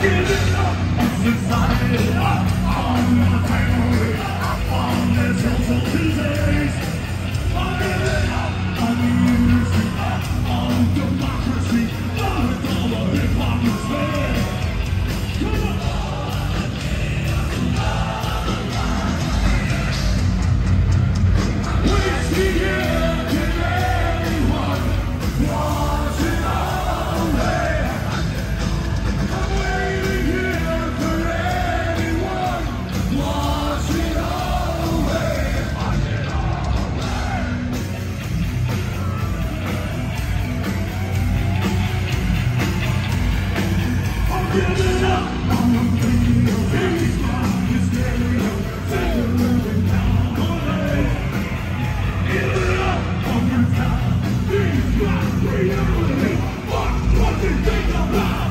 giving up society, on my family, on this social disease. I'm giving up on unity, on democracy, with all the hypocrisy. Come on. Give it up on the video, he's got his stereo, take a living down the lane. Give it up on your time, he's got reality, what you think about?